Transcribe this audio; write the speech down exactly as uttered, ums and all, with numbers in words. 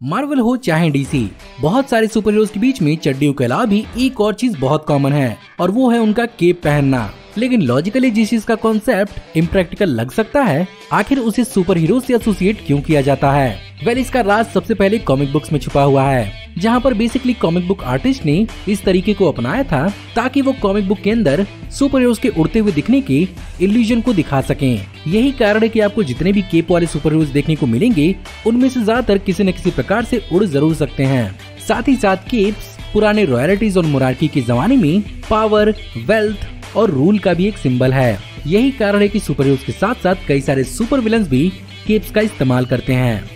Marvel हो चाहे DC, बहुत सारे सुपर हीरोज के बीच में चड्डियों के अलावा भी एक और चीज बहुत कॉमन है और वो है उनका केप पहनना। लेकिन लॉजिकली जिस चीज का कॉन्सेप्ट इम्प्रैक्टिकल लग सकता है, आखिर उसे सुपर हीरो से एसोसिएट क्यों किया जाता है? वेल, इसका राज सबसे पहले कॉमिक बुक्स में छुपा हुआ है, जहाँ पर बेसिकली कॉमिक बुक आर्टिस्ट ने इस तरीके को अपनाया था ताकि वो कॉमिक बुक के अंदर सुपर हीरोज के उड़ते हुए दिखने की इल्यूजन को दिखा सकें। यही कारण है कि आपको जितने भी केप वाले सुपर हीरोज देखने को मिलेंगे, उनमें से ज्यादातर किसी न किसी प्रकार से उड़ जरूर सकते हैं। साथ ही साथ केप्स पुराने रॉयल्टीज और मोनार्की के जमाने में पावर, वेल्थ और रूल का भी एक सिंबल है। यही कारण है कि सुपर हीरोज के साथ साथ कई सारे सुपर विलन्स भी केप्स का इस्तेमाल करते हैं।